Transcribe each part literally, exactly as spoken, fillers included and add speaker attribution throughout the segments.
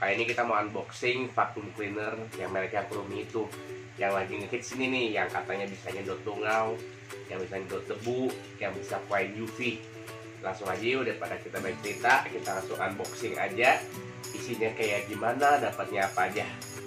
Speaker 1: Kali ini kita mau unboxing vacuum cleaner yang mereknya Kurumi itu, yang lagi ngehits ini nih, yang katanya bisa nyedot tungau, yang bisa nyedot debu, yang bisa point U V. Langsung aja yuk, daripada kita banyak cerita, kita langsung unboxing aja. Isinya kayak gimana, dapatnya apa aja.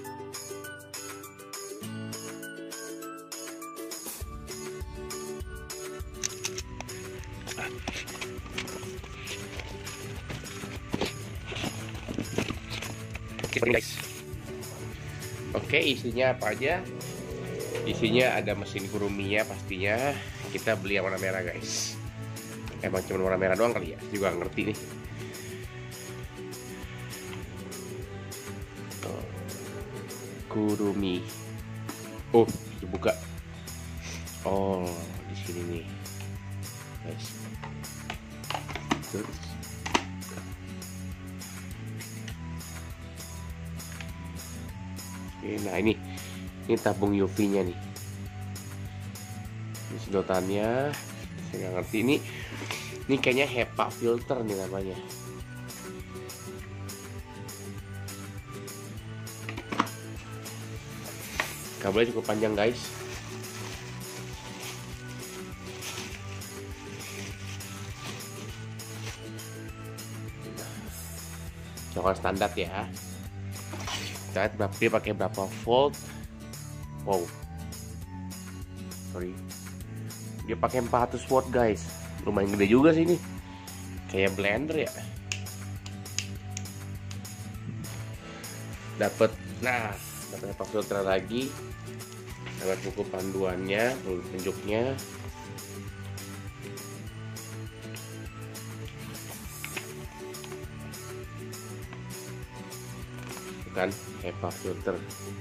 Speaker 1: Guys, oke, isinya apa aja? Isinya ada mesin Kuruminya pastinya. Kita beli yang warna merah guys. Emang cuma warna merah doang kali ya? Juga gak ngerti nih. Kurumi. Oh, dibuka. Oh, di sini nih, guys. Terus. Nah ini, ini tabung U V-nya nih. Ini sedotannya, saya nggak ngerti ini. Ini kayaknya HEPA filter nih namanya. Kabelnya cukup panjang guys. Coklat standar ya. Kita lihat berapa, dia pakai berapa volt. Wow, sorry, dia pakai empat ratus watt guys. Lumayan gede juga sih ini, kayak blender ya. Dapat, nah dapat HEPA filter lagi, dapat buku panduannya, penunjuknya. Kan HEPA filter.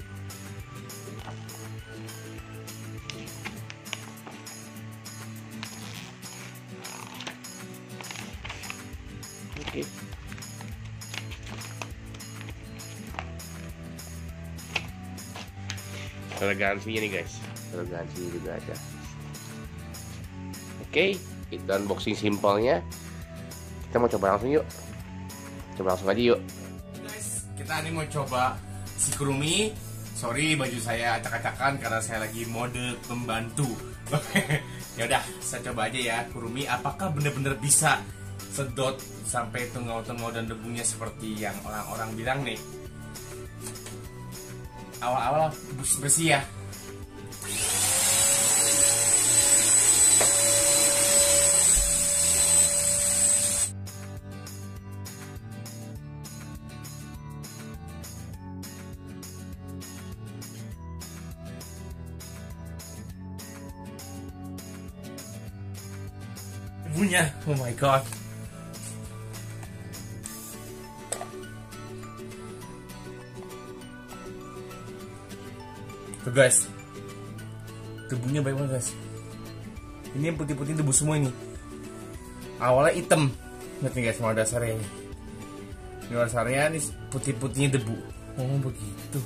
Speaker 1: Oke. Ada garansinya nih guys. Ada garansinya juga ada. Oke, itu unboxing simpelnya. Kita mau coba langsung yuk. Coba langsung aja yuk.
Speaker 2: Kita ini mau coba si Kurumi. Sorry baju saya acak-acakan karena saya lagi mode pembantu. Ya udah, saya coba aja ya Kurumi. Apakah bener-bener bisa sedot sampai tungau-tungau dan debunya seperti yang orang-orang bilang nih? Awal-awal bersih ya. Debunya, oh my god. Tuh guys, debunya banyak banget guys. Ini yang putih-putih debu semua ini. Awalnya hitam, lihat nih guys, warna dasarnya ini. Ini warna dasarnya, ini putih-putihnya debu. Oh begitu.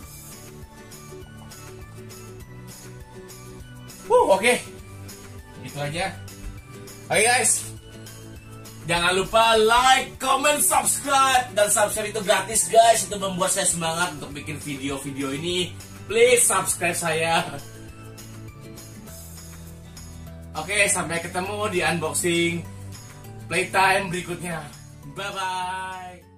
Speaker 2: Uh, oke, okay. Gitu aja. Oke guys, jangan lupa like, comment, subscribe. Dan subscribe itu gratis guys. Itu membuat saya semangat untuk bikin video-video ini. Please subscribe saya. Oke, sampai ketemu di unboxing playtime berikutnya. Bye-bye.